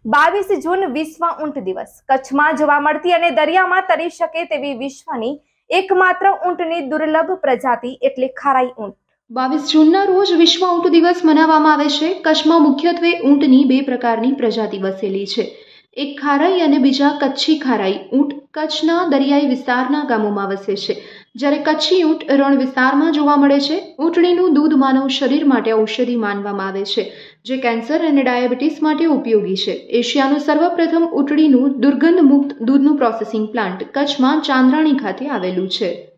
22 જૂન વિશ્વ ઊંટ દિવસ કચ્છમાં જોવા મળતી અને દરિયામાં તરી શકે તેવી વિશ્વની એકમાત્ર ઊંટની દુર્લભ પ્રજાતિ એટલે ખારાઈ ઊંટ। 22 જૂનના રોજ વિશ્વ ઊંટ દિવસ મનાવવામાં આવે છે। કચ્છમાં મુખ્યત્વે ઊંટની બે પ્રકારની પ્રજાતિ વસેલી છે, એક ખારાઈ અને બીજા કચ્છી ખારાઈ ઊંટ કચ્છના દરિયાઈ વિસ્તારના ગામોમાં વસે છે, જ્યારે કચ્છી ઊંટ રણ વિસ્તારમાં જોવા મળે છે। ઊંટણીનું દૂધ માનવ શરીર માટે ઔષધિ માનવામાં આવે છે, જે કેન્સર અને ડાયાબિટીસ માટે ઉપયોગી છે। એશિયાનું સર્વપ્રથમ ઊંટણીનું દુર્ગંધ મુક્ત દૂધનું પ્રોસેસિંગ પ્લાન્ટ કચ્છમાં ચાંદ્રાણી ખાતે આવેલું છે।